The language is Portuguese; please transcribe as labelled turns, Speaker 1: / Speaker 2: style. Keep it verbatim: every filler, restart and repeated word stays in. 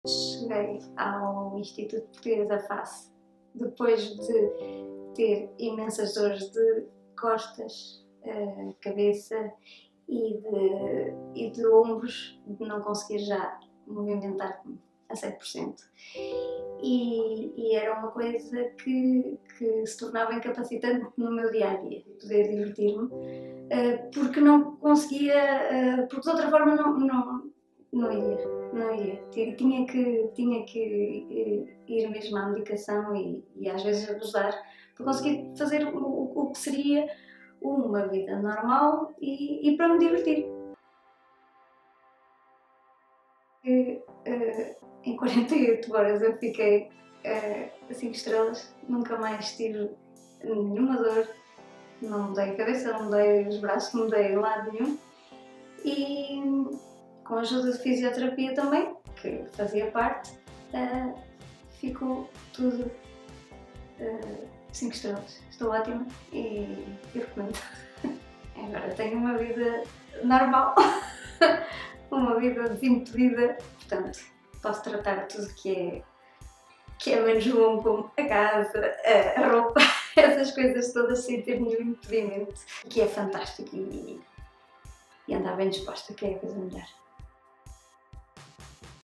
Speaker 1: Cheguei ao Instituto Português da Face depois de ter imensas dores de costas, eh, cabeça e de, e de ombros, de não conseguir já movimentar-me a cem por cento. E, e era uma coisa que, que se tornava incapacitante no meu dia-a-dia, poder divertir-me, eh, porque não conseguia, eh, porque de outra forma não, não, não iria, não iria. Tinha que, tinha que ir mesmo à medicação e, e às vezes abusar para conseguir fazer o, o que seria uma vida normal e, e para me divertir. E, uh, em quarenta e oito horas eu fiquei a uh, cinco estrelas, nunca mais tive nenhuma dor, não mudei a cabeça, não mudei os braços, não mudei lado nenhum. E com a ajuda de fisioterapia também, que fazia parte, uh, ficou tudo cinco uh, estrelas. Estou ótima e, e recomendo. Agora tenho uma vida normal, uma vida desimpedida, portanto posso tratar tudo que é, que é menos bom, como a casa, a roupa, essas coisas todas sem ter nenhum impedimento, que é fantástico, e, e andar bem disposta, que é a coisa melhor.